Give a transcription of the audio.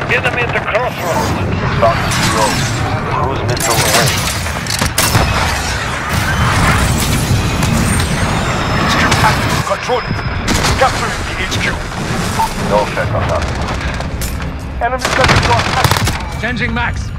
Enemy at the crossroads. Falcon 2-0. Cruise missile away. HQ active. Control it. Capturing the HQ. No effect on that. Enemy sector active. Changing max.